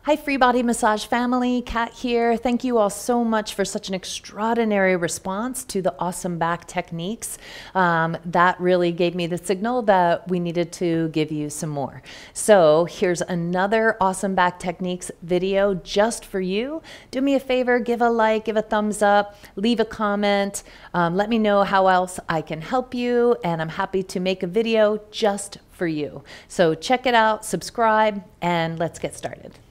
Hi, FreeBody Massage family, Kat here. Thank you all so much for such an extraordinary response to the awesome back techniques. That really gave me the signal that we needed to give you some more. So here's another awesome back techniques video just for you. Do me a favor, give a like, give a thumbs up, leave a comment. Let me know how else I can help you, and I'm happy to make a video just for you. So check it out, subscribe, and let's get started.